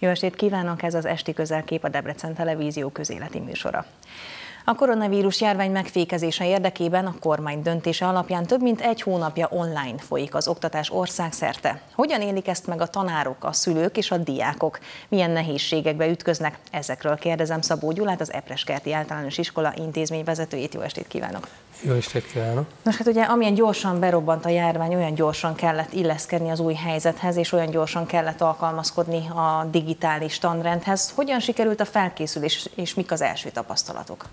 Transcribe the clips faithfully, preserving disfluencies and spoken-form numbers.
Jó estét kívánok, ez az Esti Közelkép, a Debrecen Televízió közéleti műsora. A koronavírus járvány megfékezése érdekében a kormány döntése alapján több mint egy hónapja online folyik az oktatás országszerte. Hogyan élik ezt meg a tanárok, a szülők és a diákok? Milyen nehézségekbe ütköznek? Ezekről kérdezem Szabó Gyulát, az Epreskerti Általános Iskola intézményvezetőjét. Jó estét kívánok! Jó estét kívánok! Nos, hát ugye amilyen gyorsan berobbant a járvány, olyan gyorsan kellett illeszkedni az új helyzethez, és olyan gyorsan kellett alkalmazkodni a digitális tanrendhez. Hogyan sikerült a felkészülés, és mik az első tapasztalatok?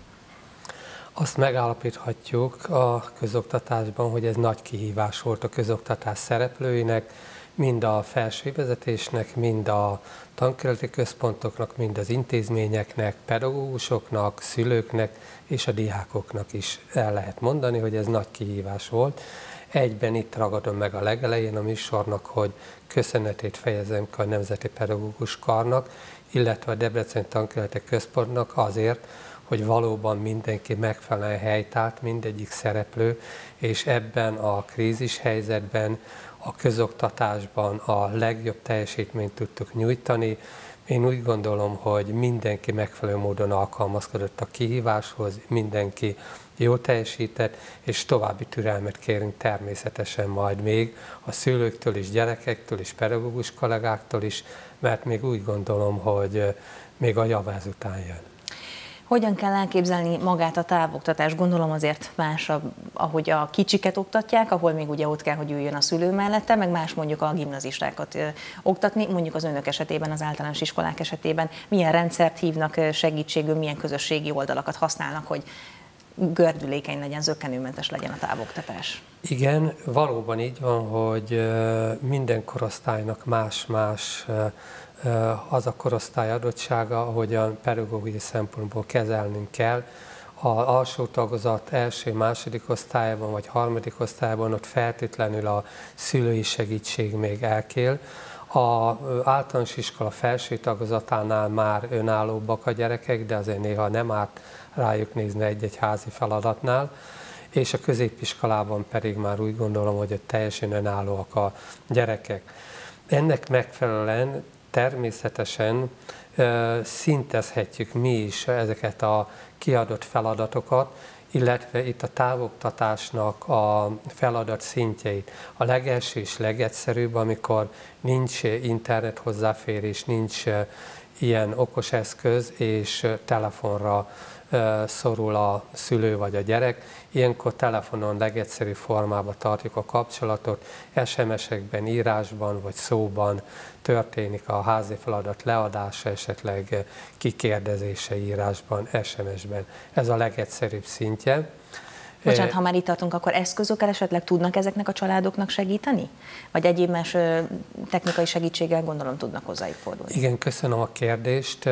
Azt megállapíthatjuk a közoktatásban, hogy ez nagy kihívás volt a közoktatás szereplőinek, mind a felsővezetésnek, mind a tankerületi központoknak, mind az intézményeknek, pedagógusoknak, szülőknek és a diákoknak is el lehet mondani, hogy ez nagy kihívás volt. Egyben itt ragadom meg a legelején a műsornak, hogy köszönetét fejezem ki a Nemzeti Pedagógus Karnak, illetve a Debreceni Tankerületi Központnak azért, hogy valóban mindenki megfelelően helytált, mindegyik szereplő, és ebben a krízis helyzetben, a közoktatásban a legjobb teljesítményt tudtuk nyújtani. Én úgy gondolom, hogy mindenki megfelelő módon alkalmazkodott a kihíváshoz, mindenki jól teljesített, és további türelmet kérünk természetesen majd még a szülőktől is, gyerekektől is, pedagógus kollégáktól is, mert még úgy gondolom, hogy még a jav ezután jön. Hogyan kell elképzelni magát a távoktatást? Gondolom azért más, ahogy a kicsiket oktatják, ahol még ugye ott kell, hogy üljön a szülő mellette, meg más mondjuk a gimnazistákat ö, oktatni, mondjuk az önök esetében, az általános iskolák esetében. Milyen rendszert hívnak segítségül, milyen közösségi oldalakat használnak, hogy gördülékeny legyen, zökkenőmentes legyen a távoktatás? Igen, valóban így van, hogy minden korosztálynak más-más az a korosztály adottsága, ahogyan pedagógiai szempontból kezelnünk kell. Az alsó tagozat első, második osztályban vagy harmadik osztályban ott feltétlenül a szülői segítség még elkél. Az általános iskola felső tagozatánál már önállóbbak a gyerekek, de azért néha nem árt rájuk nézni egy-egy házi feladatnál, és a középiskolában pedig már úgy gondolom, hogy ott teljesen önállóak a gyerekek. Ennek megfelelően természetesen szintezhetjük mi is ezeket a kiadott feladatokat, illetve itt a távoktatásnak a feladat szintjeit. A legelső és legegyszerűbb, amikor nincs internet hozzáférés, nincs ilyen okos eszköz, és telefonra szorul a szülő vagy a gyerek. Ilyenkor telefonon legegyszerűbb formában tartjuk a kapcsolatot, es em esekben, írásban vagy szóban történik a házi feladat leadása, esetleg kikérdezése írásban, es em esben. Ez a legegyszerűbb szintje. Bocsánat, ha már itt tartunk, akkor eszközökkel esetleg tudnak ezeknek a családoknak segíteni? Vagy egyéb más technikai segítséggel gondolom tudnak hozzájuk fordulni? Igen, köszönöm a kérdést.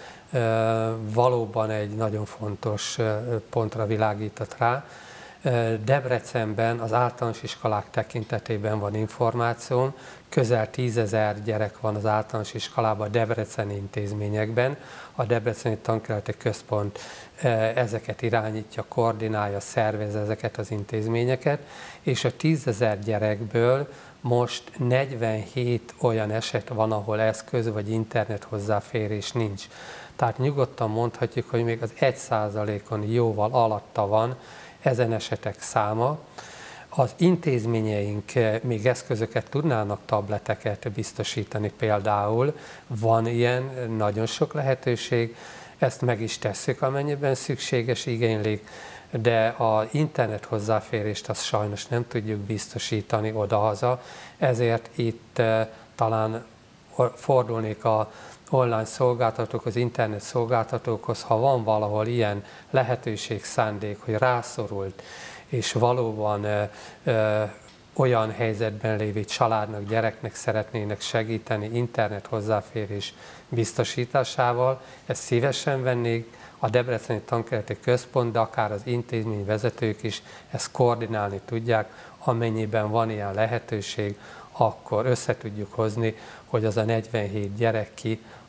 Valóban egy nagyon fontos pontra világított rá. Debrecenben az általános iskolák tekintetében van információm, közel tízezer gyerek van az általános iskolában, a debreceni intézményekben. A Debreceni Tankerületi Központ ezeket irányítja, koordinálja, szervez ezeket az intézményeket, és a tízezer gyerekből most negyvenhét olyan eset van, ahol eszköz vagy internet hozzáférés nincs. Tehát nyugodtan mondhatjuk, hogy még az egy százalékon jóval alatta van ezen esetek száma. Az intézményeink még eszközöket tudnának, tableteket biztosítani például. Van ilyen, nagyon sok lehetőség, ezt meg is tesszük, amennyiben szükséges, igénylik, de az internet hozzáférést azt sajnos nem tudjuk biztosítani odahaza, ezért itt talán fordulnék a online szolgáltatókhoz, internet szolgáltatókhoz, ha van valahol ilyen lehetőség, szándék, hogy rászorult, és valóban ö, ö, olyan helyzetben lévő családnak, gyereknek szeretnének segíteni internet hozzáférés biztosításával, ezt szívesen vennék, a Debreceni Tankerületi Központ, de akár az intézmény vezetők is ezt koordinálni tudják, amennyiben van ilyen lehetőség, akkor össze tudjuk hozni, hogy az a negyvenhét gyerek ki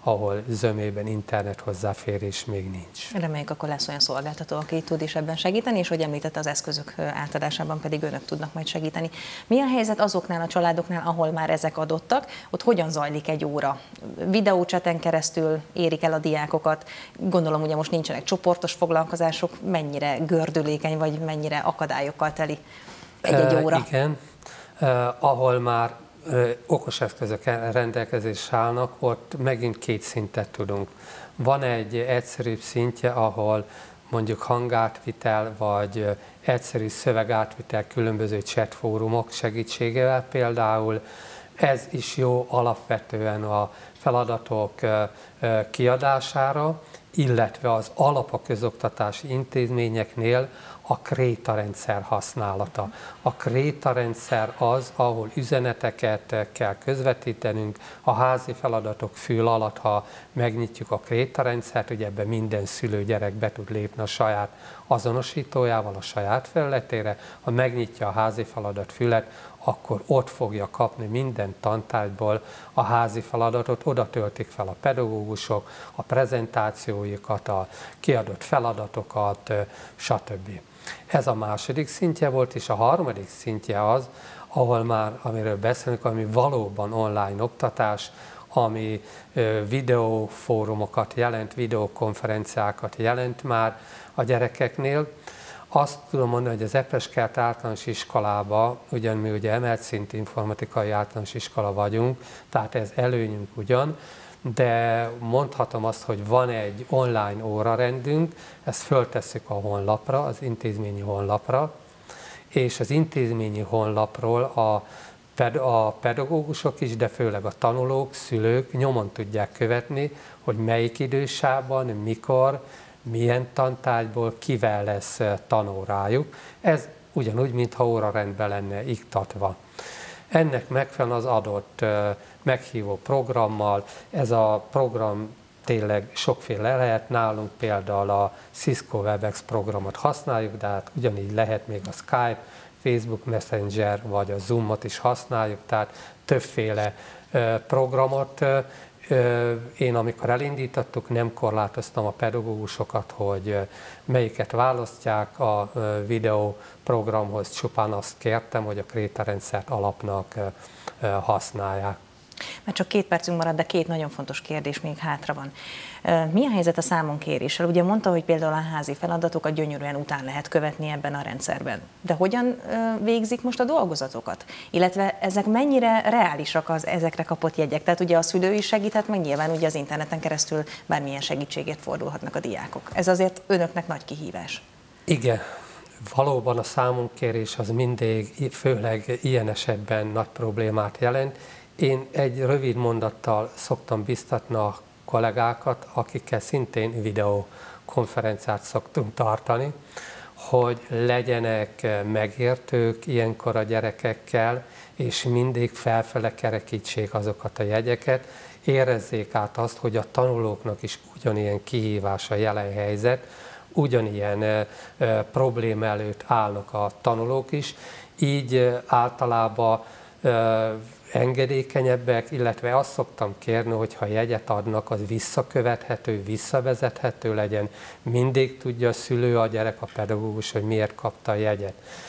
ahol zömében internet hozzáférés még nincs. Reméljük, akkor lesz olyan szolgáltató, aki tud is ebben segíteni, és hogy említette, az eszközök átadásában pedig önök tudnak majd segíteni. Mi a helyzet azoknál a családoknál, ahol már ezek adottak? Ott hogyan zajlik egy óra? Videócseten keresztül érik el a diákokat? Gondolom, ugye most nincsenek csoportos foglalkozások, mennyire gördülékeny, vagy mennyire akadályokkal teli egy-egy óra? Uh, igen, uh, ahol már uh, okos eszközök rendelkezésre állnak, ott megint két szintet tudunk. Van egy egyszerűbb szintje, ahol mondjuk hangátvitel, vagy egyszerű szövegátvitel különböző chatfórumok segítségével például. Ez is jó alapvetően a feladatok kiadására, illetve az alap a közoktatási intézményeknél a kréta rendszer használata. A kréta rendszer az, ahol üzeneteket kell közvetítenünk, a házi feladatok fül alatt, ha megnyitjuk a kréta rendszert, ugye ebben minden szülő-gyerek be tud lépni a saját azonosítójával a saját felületére, ha megnyitja a házi feladat fület, akkor ott fogja kapni minden tantárgyból a házi feladatot, oda töltik fel a pedagógusok, a prezentációjukat, a kiadott feladatokat, stb. Ez a második szintje volt, és a harmadik szintje az, ahol már, amiről beszélünk, ami valóban online oktatás, ami videófórumokat jelent, videokonferenciákat jelent már a gyerekeknél. Azt tudom mondani, hogy az Epeskert általános iskolában, ugyan mi ugye emelt szintű informatikai általános iskola vagyunk, tehát ez előnyünk ugyan, de mondhatom azt, hogy van egy online órarendünk, ezt föltesszük a honlapra, az intézményi honlapra, és az intézményi honlapról a, ped a pedagógusok is, de főleg a tanulók, szülők nyomon tudják követni, hogy melyik idősában, mikor, milyen tantárgyból kivel lesz tanórájuk. Ez ugyanúgy, mintha órarendben lenne iktatva. Ennek megfelelően az adott meghívó programmal, ez a program tényleg sokféle lehet, nálunk például a Cisco Webex programot használjuk, de hát ugyanígy lehet még a Skype, Facebook Messenger vagy a Zoomot is használjuk, tehát többféle programot. Én amikor elindítottuk, nem korlátoztam a pedagógusokat, hogy melyiket választják a videóprogramhoz, csupán azt kértem, hogy a kréta rendszert alapnak használják. Mert csak két percünk marad, de két nagyon fontos kérdés még hátra van. Mi a helyzet a számonkéréssel? Ugye mondta, hogy például a házi feladatokat gyönyörűen után lehet követni ebben a rendszerben. De hogyan végzik most a dolgozatokat? Illetve ezek mennyire reálisak az ezekre kapott jegyek? Tehát ugye a szülő is segíthet, meg nyilván ugye az interneten keresztül bármilyen segítségért fordulhatnak a diákok. Ez azért önöknek nagy kihívás. Igen. Valóban a számonkérés az mindig, főleg ilyen esetben nagy problémát jelent. Én egy rövid mondattal szoktam biztatni a kollégákat, akikkel szintén videokonferenciát szoktunk tartani, hogy legyenek megértők ilyenkor a gyerekekkel, és mindig felfele kerekítsék azokat a jegyeket, érezzék át azt, hogy a tanulóknak is ugyanilyen kihívás a jelen helyzet, ugyanilyen e, e, probléma előtt állnak a tanulók is, így e, általában e, engedékenyebbek, illetve azt szoktam kérni, hogy ha jegyet adnak, az visszakövethető, visszavezethető legyen, mindig tudja a szülő, a gyerek, a pedagógus, hogy miért kapta a jegyet.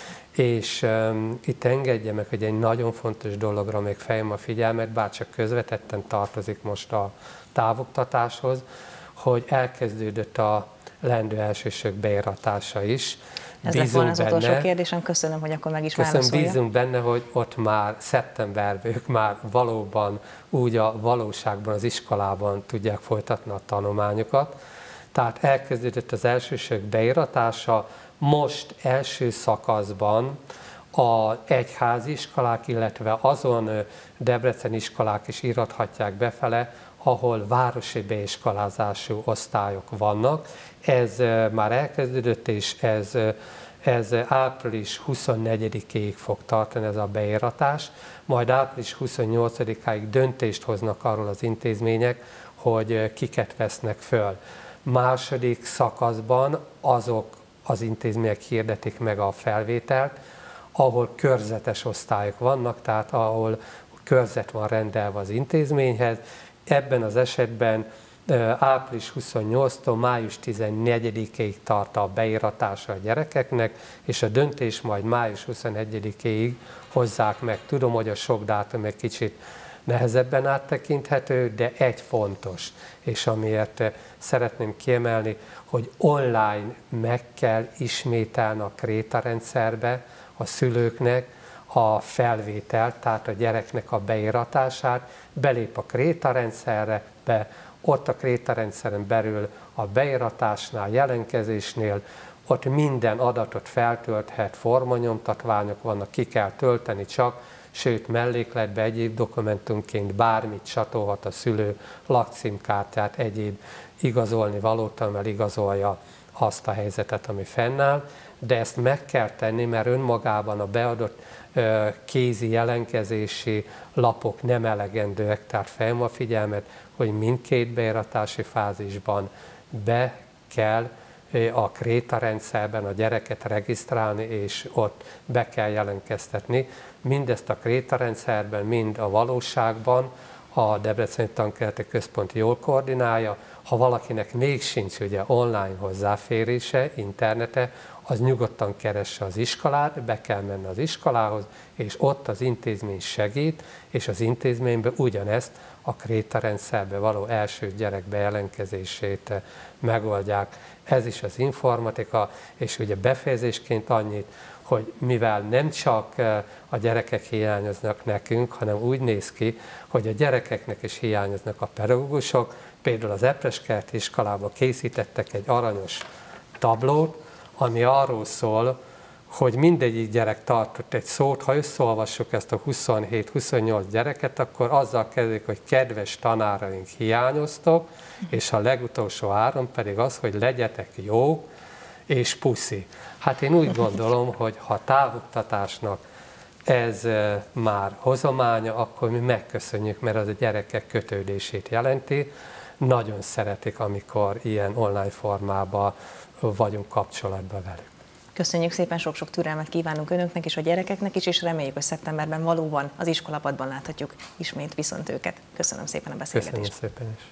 És um, itt engedje meg, hogy egy nagyon fontos dologra még fejem a figyelmet, bár csak közvetetten tartozik most a távoktatáshoz, hogy elkezdődött a leendő elsősök beiratása is. Ez lett volna az utolsó benne, kérdésem, köszönöm, hogy akkor meg is köszönöm, válaszolja. Bízunk benne, hogy ott már szeptemberben ők már valóban úgy a valóságban, az iskolában tudják folytatni a tanulmányokat. Tehát elkezdődött az elsősök beiratása, most első szakaszban az egyházi iskolák, illetve azon Debrecen iskolák is írathatják befele, ahol városi beiskolázású osztályok vannak. Ez már elkezdődött, és ez, ez április huszonnegyedikéig fog tartani ez a beíratás, majd április huszonnyolcadikáig döntést hoznak arról az intézmények, hogy kiket vesznek föl. Második szakaszban azok az intézmények hirdetik meg a felvételt, ahol körzetes osztályok vannak, tehát ahol körzet van rendelve az intézményhez, ebben az esetben április huszonnyolcadikától május tizennegyedikéig tart a beíratása a gyerekeknek, és a döntés majd május huszonegyedikéig hozzák meg. Tudom, hogy a sok dátum egy kicsit nehezebben áttekinthető, de egy fontos, és amiért szeretném kiemelni, hogy online meg kell ismételni a krétarendszerbe a szülőknek a felvételt, tehát a gyereknek a beíratását, belép a krétarendszerre, be, ott a krétarendszeren belül a beíratásnál, jelentkezésnél, ott minden adatot feltölthet, formanyomtatványok vannak, ki kell tölteni csak, sőt mellékletbe egyéb dokumentumként bármit csatolhat a szülő, lakcímkártyát, egyéb igazolni valót, amivel igazolja azt a helyzetet, ami fennáll, de ezt meg kell tenni, mert önmagában a beadott ö, kézi jelentkezési lapok nem elegendőek, tehát felhívom a figyelmet, hogy mindkét beíratási fázisban be kell a krétarendszerben a gyereket regisztrálni, és ott be kell jelentkeztetni. Mindezt a krétarendszerben, mind a valóságban a Debreceni Tankerti Központ jól koordinálja. Ha valakinek még sincs ugye online hozzáférése, internete, az nyugodtan keresse az iskolát, be kell menni az iskolához, és ott az intézmény segít, és az intézményben ugyanezt a krétarendszerbe való első gyerek bejelentkezését megoldják. Ez is az informatika, és ugye befejezésként annyit, hogy mivel nem csak a gyerekek hiányoznak nekünk, hanem úgy néz ki, hogy a gyerekeknek is hiányoznak a pedagógusok. Például az Epreskerti iskolában készítettek egy aranyos tablót, ami arról szól, hogy mindegyik gyerek tartott egy szót, ha összeolvassuk ezt a huszonhét-huszonnyolc gyereket, akkor azzal kezdik, hogy kedves tanáraink hiányoztok, és a legutolsó három pedig az, hogy legyetek jó és puszi. Hát én úgy gondolom, hogy ha távoktatásnak ez már hozománya, akkor mi megköszönjük, mert az a gyerekek kötődését jelenti. Nagyon szeretik, amikor ilyen online formában vagyunk kapcsolatban velük. Köszönjük szépen, sok-sok türelmet kívánunk önöknek és a gyerekeknek is, és reméljük, hogy szeptemberben valóban az iskolapadban láthatjuk ismét viszont őket. Köszönöm szépen a beszélgetést. Köszönöm szépen is.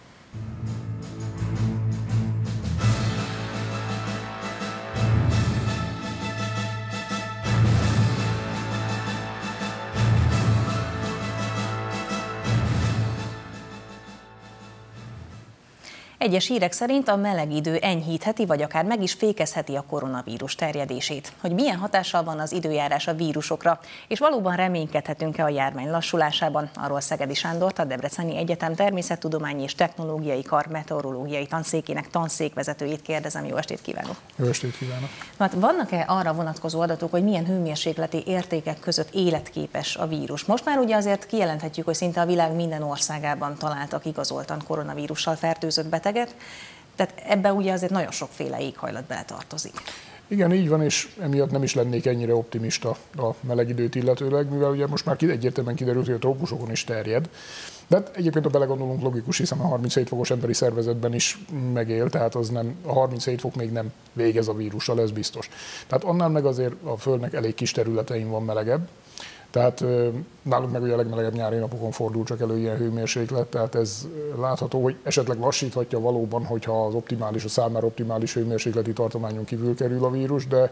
Egyes hírek szerint a meleg idő enyhítheti, vagy akár meg is fékezheti a koronavírus terjedését. Hogy milyen hatással van az időjárás a vírusokra, és valóban reménykedhetünk-e a járvány lassulásában, arról Szegedi Sándort, a Debreceni Egyetem Természettudományi és Technológiai Kar meteorológiai tanszékének tanszékvezetőjét kérdezem. Jó estét kívánok! Jó estét kívánok! Hát vannak-e arra vonatkozó adatok, hogy milyen hőmérsékleti értékek között életképes a vírus? Most már ugye azért kijelenthetjük, hogy szinte a világ minden országában találtak igazoltan koronavírussal fertőzött beteget, tehát ebbe ugye azért nagyon sokféle éghajlat beletartozik. Igen, így van, és emiatt nem is lennék ennyire optimista a meleg időt illetőleg, mivel ugye most már egyértelműen kiderült, hogy a trópusokon is terjed. De hát egyébként, ha belegondolunk, logikus, hiszen a harminchét fokos emberi szervezetben is megél, tehát az nem, a harminchét fok még nem végez a vírussal, ez biztos. Tehát annál meg azért a Földnek elég kis területein van melegebb. Tehát nálunk meg ugye a legmelegebb nyári napokon fordul csak elő ilyen hőmérséklet, tehát ez látható, hogy esetleg lassíthatja valóban, hogyha az optimális, a számára optimális hőmérsékleti tartományon kívül kerül a vírus, de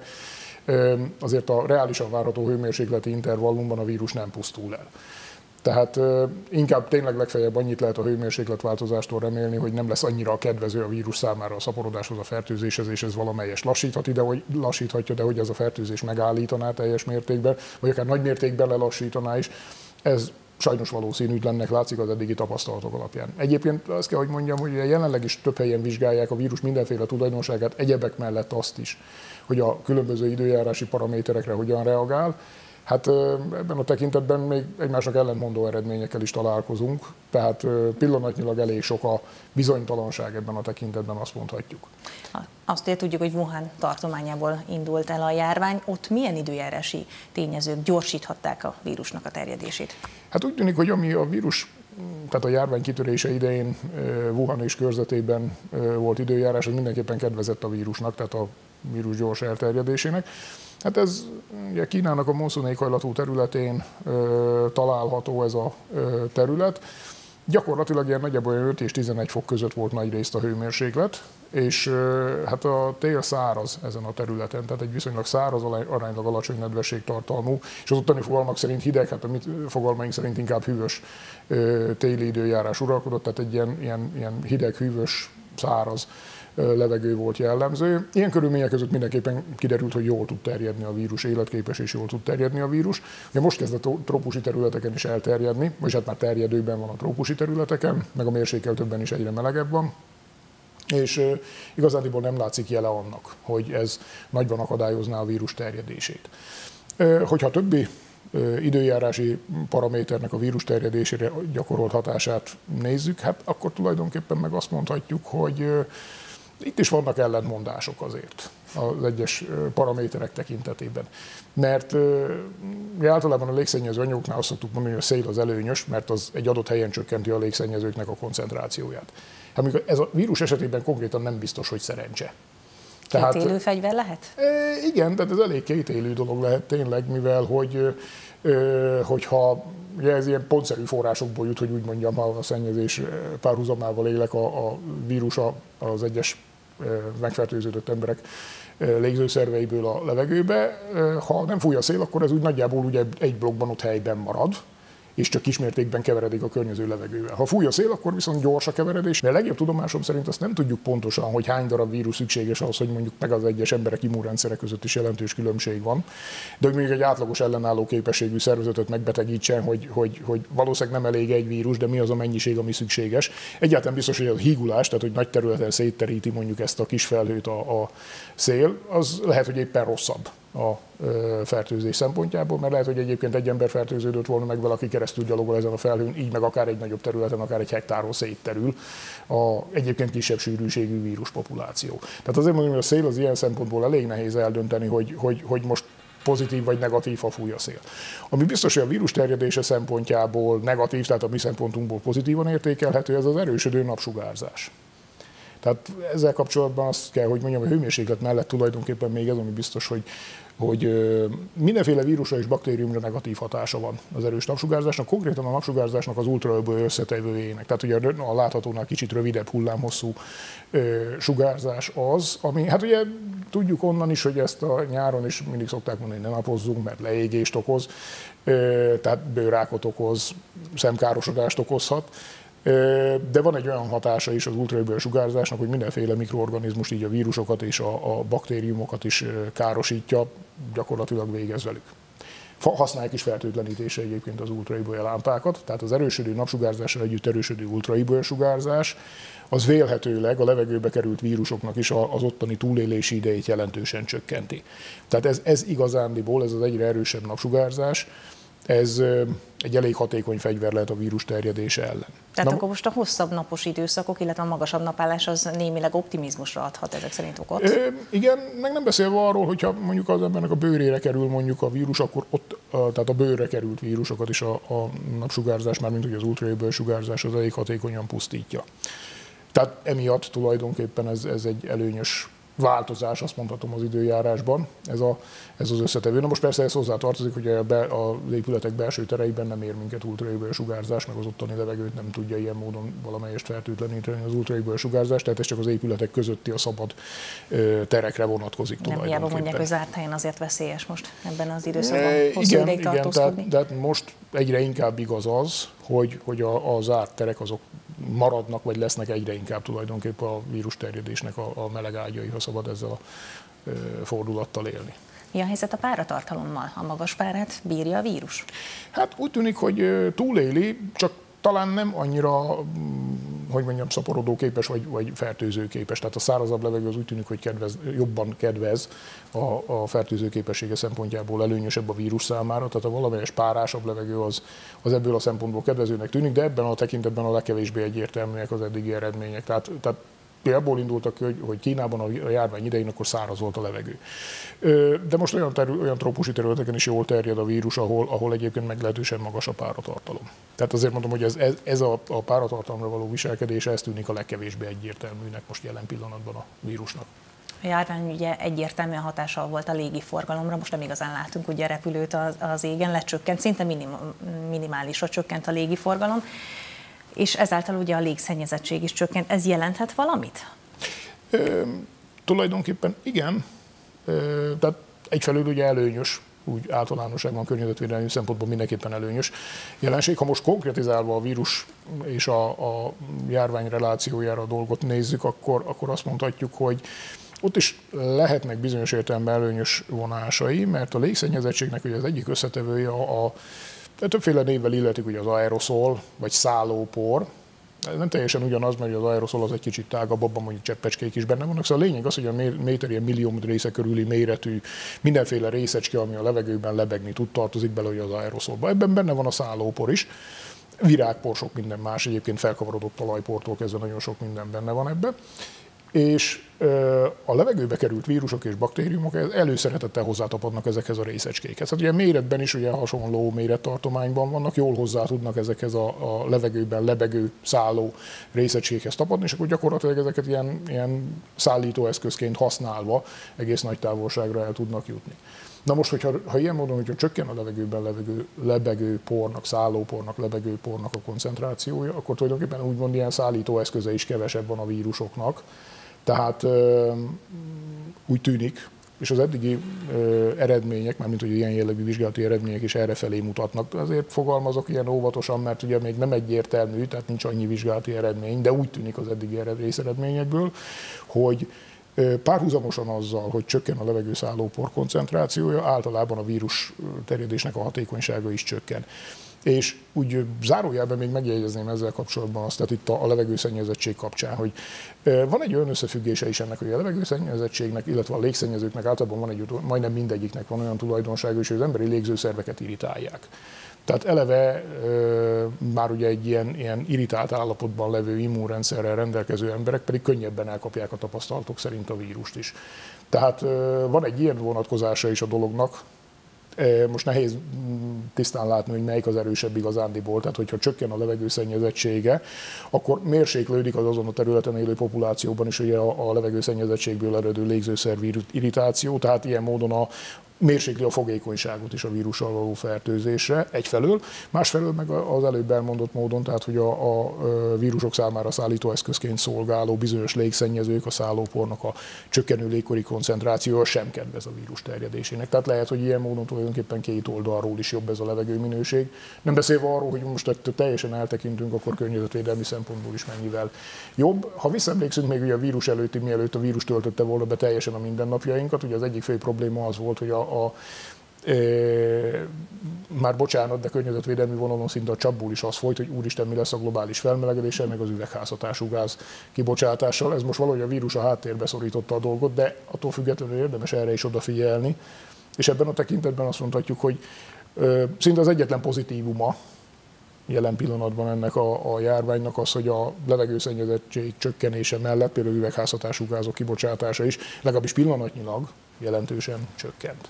azért a reálisan várható hőmérsékleti intervallumban a vírus nem pusztul el. Tehát inkább tényleg legfeljebb annyit lehet a hőmérsékletváltozástól remélni, hogy nem lesz annyira kedvező a vírus számára a szaporodáshoz, a fertőzéshez, és ez valamelyest lassíthatja, de hogy, lassíthatja, de hogy ez a fertőzés megállítaná teljes mértékben, vagy akár nagy mértékben lelassítaná is, ez sajnos valószínűtlennek látszik az eddigi tapasztalatok alapján. Egyébként azt kell, hogy mondjam, hogy jelenleg is több helyen vizsgálják a vírus mindenféle tulajdonságát, egyebek mellett azt is, hogy a különböző időjárási paraméterekre hogyan reagál. Hát ebben a tekintetben még egymásnak ellentmondó eredményekkel is találkozunk, tehát pillanatnyilag elég sok a bizonytalanság ebben a tekintetben, azt mondhatjuk. Azt ugye tudjuk, hogy Wuhan tartományából indult el a járvány, ott milyen időjárási tényezők gyorsíthatták a vírusnak a terjedését? Hát úgy tűnik, hogy ami a vírus, tehát a járvány kitörése idején Wuhan és körzetében volt időjárás, az mindenképpen kedvezett a vírusnak, tehát a vírus gyors elterjedésének. Hát ez ugye Kínának a monszun éghajlatú területén ö, található ez a ö, terület, Gyakorlatilag ilyen nagyjából öt és tizenegy fok között volt nagy részt a hőmérséklet, és hát a tél száraz ezen a területen, tehát egy viszonylag száraz, aránylag alacsony nedvességtartalmú, és az ottani fogalmak szerint hideg, hát a mi fogalmaink szerint inkább hűvös téli időjárás uralkodott, tehát egy ilyen, ilyen, ilyen hideg, hűvös, száraz levegő volt jellemző. Ilyen körülmények között mindenképpen kiderült, hogy jól tud terjedni a vírus, életképes és jól tud terjedni a vírus. Ugye most kezd a trópusi területeken is elterjedni, vagy hát már terjedőben van a trópusi területeken, meg a mérsékeltőbben is egyre melegebb van. És uh, igazándiból nem látszik jele annak, hogy ez nagyban akadályozná a vírus terjedését. Uh, hogyha a többi uh, időjárási paraméternek a vírus terjedésére gyakorolt hatását nézzük, hát akkor tulajdonképpen meg azt mondhatjuk, hogy uh, itt is vannak ellentmondások azért az egyes paraméterek tekintetében. Mert uh, általában a légszennyező anyagoknál azt szoktuk mondani, hogy a szél az előnyös, mert az egy adott helyen csökkenti a légszennyezőknek a koncentrációját. Hát amikor ez a vírus esetében konkrétan nem biztos, hogy szerencse. Tehát, kétélű fegyver lehet? E, igen, tehát ez elég kétélű dolog lehet tényleg, mivel hogy, e, hogyha ugye ez ilyen pontszerű forrásokból jut, hogy úgy mondjam, ha a szennyezés párhuzamával élek a, a vírus az egyes megfertőződött emberek légzőszerveiből a levegőbe. Ha nem fúj a szél, akkor ez úgy nagyjából ugye egy blokkban ott helyben marad, és csak kismértékben keveredik a környező levegővel. Ha fúj a szél, akkor viszont gyors a keveredés, de a legjobb tudomásom szerint azt nem tudjuk pontosan, hogy hány darab vírus szükséges ahhoz, hogy mondjuk meg az egyes emberek immunrendszere között is jelentős különbség van. De hogy mondjuk egy átlagos ellenálló képességű szervezetet megbetegítsen, hogy, hogy, hogy valószínűleg nem elég egy vírus, de mi az a mennyiség, ami szükséges. Egyáltalán biztos, hogy a hígulás, tehát hogy nagy területen szétteríti mondjuk ezt a kis felhőt a, a szél, az lehet, hogy éppen rosszabb a fertőzés szempontjából, mert lehet, hogy egyébként egy ember fertőződött volna meg vele, aki keresztül gyalogol ezen a felhőn, így meg akár egy nagyobb területen, akár egy hektárról szétterül a egyébként kisebb sűrűségű víruspopuláció. Tehát azért mondom, hogy a szél az ilyen szempontból elég nehéz eldönteni, hogy, hogy, hogy most pozitív vagy negatív, ha fúj a szél. Ami biztos, hogy a vírus terjedése szempontjából negatív, tehát a mi szempontunkból pozitívan értékelhető, ez az erősödő napsugárzás. Tehát ezzel kapcsolatban azt kell, hogy mondjam, a hőmérséklet mellett tulajdonképpen még ez, ami biztos, hogy, hogy mindenféle vírusra és baktériumra negatív hatása van az erős napsugárzásnak, konkrétan a napsugárzásnak az ultraöböl összetevőjének. Tehát ugye a láthatónál kicsit rövidebb hullámhosszú sugárzás az, ami, hát ugye tudjuk onnan is, hogy ezt a nyáron is mindig szokták mondani, hogy ne napozzunk, mert leégést okoz, tehát bőrrákot okoz, szemkárosodást okozhat. De van egy olyan hatása is az ultraöböl sugárzásnak, hogy mindenféle mikroorganizmus, így a vírusokat és a, a baktériumokat is károsítja, gyakorlatilag végez velük. Használják is fertőtlenítésre egyébként az ultraöböl lámpákat, tehát az erősödő napsugárzással együtt erősödő ultraöböl sugárzás, az vélhetőleg a levegőbe került vírusoknak is az ottani túlélési idejét jelentősen csökkenti. Tehát ez, ez igazándiból, ez az egyre erősebb napsugárzás, ez egy elég hatékony fegyver lehet a vírus terjedése ellen. Tehát Na, akkor most a hosszabb napos időszakok, illetve a magasabb napállás az némileg optimizmusra adhat ezek szerint okot? Ö, igen, meg nem beszélve arról, hogyha mondjuk az embernek a bőrére kerül mondjuk a vírus, akkor ott, tehát a bőrre került vírusokat is a, a napsugárzás, mármint hogy az ultraöböl sugárzás az elég hatékonyan pusztítja. Tehát emiatt tulajdonképpen ez, ez egy előnyös változás, azt mondhatom, az időjárásban, ez, a, ez az összetevő. Na most persze ez hozzá tartozik, hogy a be, az épületek belső tereiben nem ér minket ultraöböl sugárzás, meg az ottani levegőt nem tudja ilyen módon valamelyest fertőtleníteni az ultraöböl sugárzás, tehát ez csak az épületek közötti a szabad ö, terekre vonatkozik nem tulajdonképpen. hiába mondják, hogy zárt helyen azért veszélyes most ebben az időszakban e, hosszú igen, ideig igen, tartózkodni. tehát, tehát most egyre inkább igaz az, hogy, hogy a, a zárt terek azok maradnak, vagy lesznek egyre inkább tulajdonképpen a vírus terjedésnek a, a meleg ágyai, ha szabad ezzel a e, fordulattal élni. Mi a helyzet a páratartalommal? A magas párát bírja a vírus? Hát úgy tűnik, hogy túléli, csak talán nem annyira, hogy mondjam, szaporodóképes vagy, vagy fertőzőképes. Tehát a szárazabb levegő az úgy tűnik, hogy kedvez, jobban kedvez a, a fertőzőképessége szempontjából, előnyösebb a vírus számára. Tehát a valamelyes párásabb levegő az, az ebből a szempontból kedvezőnek tűnik, de ebben a tekintetben a legkevésbé egyértelműek az eddigi eredmények. Tehát, tehát abból indultak, hogy Kínában a járvány idején akkor száraz volt a levegő. De most olyan, terü- olyan trópusi területeken is jól terjed a vírus, ahol, ahol egyébként meglehetősen magas a páratartalom. Tehát azért mondom, hogy ez, ez, ez a, a páratartalomra való viselkedése, ez tűnik a legkevésbé egyértelműnek most jelen pillanatban a vírusnak. A járvány ugye egyértelműen hatással volt a légiforgalomra, most nem igazán látunk ugye repülőt az, az égen, lecsökkent, szinte minim, minimálisra csökkent a légiforgalom. és ezáltal ugye a légszennyezettség is csökkent. Ez jelenthet valamit? Ö, tulajdonképpen igen. Ö, tehát egyfelől ugye előnyös, úgy általánosságban környezetvédelmi szempontból mindenképpen előnyös jelenség. Ha most konkretizálva a vírus és a, a járvány relációjára a dolgot nézzük, akkor, akkor azt mondhatjuk, hogy ott is lehetnek bizonyos értelemben előnyös vonásai, mert a légszennyezettségnek ugye az egyik összetevője a, a többféle névvel illetik, ugye az aeroszol vagy szállópor. Ez nem teljesen ugyanaz, mert az aeroszol az egy kicsit tágabb, abban mondjuk cseppecskék is benne vannak. Szóval a lényeg az, hogy a méter ilyen milliómod része körüli méretű mindenféle részecske, ami a levegőben lebegni tud, tartozik bele ugye az aeroszolba. Ebben benne van a szállópor is, virágpor, sok minden más, egyébként felkavarodott talajportól kezdve nagyon sok minden benne van ebben. És a levegőbe került vírusok és baktériumok előszeretettel hozzátapadnak ezekhez a részecskékhez. Hát ugye méretben is ugye hasonló mérettartományban vannak, jól hozzá tudnak ezekhez a, a levegőben lebegő, szálló részecskékhez tapadni, és akkor gyakorlatilag ezeket ilyen, ilyen szállítóeszközként használva egész nagy távolságra el tudnak jutni. Na most, hogyha, ha ilyen módon, hogyha csökken a levegőben lebegő, lebegő pornak, szállópornak, lebegő pornak a koncentrációja, akkor tulajdonképpen úgymond ilyen szállítóeszköze is kevesebb van a vírusoknak. Tehát úgy tűnik, és az eddigi eredmények, mármint hogy ilyen jellegű vizsgálati eredmények is errefelé mutatnak. Azért fogalmazok ilyen óvatosan, mert ugye még nem egyértelmű, tehát nincs annyi vizsgálati eredmény, de úgy tűnik az eddigi részeredményekből, hogy párhuzamosan azzal, hogy csökken a levegőszállópor koncentrációja, általában a vírus terjedésnek a hatékonysága is csökken. És úgy zárójelben még megjegyezném ezzel kapcsolatban azt, tehát itt a levegőszennyezettség kapcsán, hogy van egy olyan összefüggése is ennek, hogy a levegőszennyezettségnek, illetve a légszennyezőknek általában van egy, majdnem mindegyiknek van olyan tulajdonsága is, hogy az emberi légzőszerveket irritálják. Tehát eleve már ugye egy ilyen, ilyen irritált állapotban levő immunrendszerrel rendelkező emberek pedig könnyebben elkapják a tapasztalatok szerint a vírust is. Tehát van egy ilyen vonatkozása is a dolognak. Most nehéz tisztán látni, hogy melyik az erősebb igazándiból, tehát hogyha csökken a levegőszennyezettsége, akkor mérséklődik az azon a területen élő populációban is ugye a, a levegőszennyezettségből eredő légzőszervi irritáció, tehát ilyen módon a mérsékli a fogékonyságot is a vírussal való fertőzésre egyfelől, másfelől meg az előbb elmondott módon, tehát hogy a, a vírusok számára szállítóeszközként szolgáló bizonyos légszennyezők, a szállópornak a csökkenő légkori koncentrációja sem kedvez a vírus terjedésének. Tehát lehet, hogy ilyen módon tulajdonképpen két oldalról is jobb ez a levegőminőség. Nem beszélve arról, hogy most teljesen eltekintünk, akkor környezetvédelmi szempontból is mennyivel jobb. Ha visszaemlékszünk még ugye a vírus előtti, mielőtt a vírus töltötte volna be teljesen a mindennapjainkat, ugye az egyik fő probléma az volt, hogy a A, e, már bocsánat, de környezetvédelmi vonalon szinte a csapból is az folyt, hogy úristen, mi lesz a globális felmelegedéssel, meg az üvegházhatású gáz kibocsátással. Ez most valahogy a vírus a háttérbe szorította a dolgot, de attól függetlenül érdemes erre is odafigyelni. És ebben a tekintetben azt mondhatjuk, hogy e, szinte az egyetlen pozitívuma jelen pillanatban ennek a, a járványnak az, hogy a levegőszennyezettség csökkenése mellett például üvegházhatású gázok kibocsátása is legalábbis pillanatnyilag jelentősen csökkent.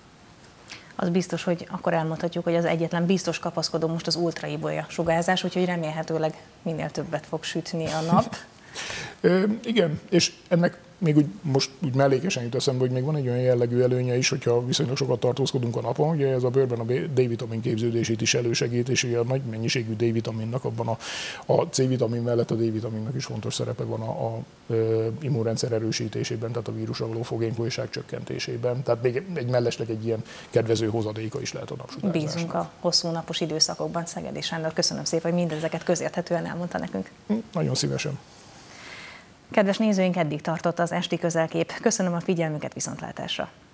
Az biztos, hogy akkor elmondhatjuk, hogy az egyetlen biztos kapaszkodó most az ultraibolya sugárzás, úgyhogy remélhetőleg minél többet fog sütni a nap. Ö, igen, és ennek még úgy most úgy mellékesen jut eszembe, hogy még van egy olyan jellegű előnye is, hogyha viszonylag sokat tartózkodunk a napon, ugye ez a bőrben a D-vitamin képződését is elősegít, és ugye a nagy mennyiségű D-vitaminnak, abban a, a C-vitamin mellett a D-vitaminnak is fontos szerepe van a, a, a immunrendszer erősítésében, tehát a vírusra való fogékonyság csökkentésében. Tehát még egy mellesleg egy ilyen kedvező hozadéka is lehet a napsugárzásnak. Bízunk a hosszú napos időszakokban. Szegedi Sándor, köszönöm szépen, hogy mindezeket közérthetően elmondta nekünk. Nagyon szívesen. Kedves nézőink, eddig tartott az esti közelkép. Köszönöm a figyelmüket, viszontlátásra!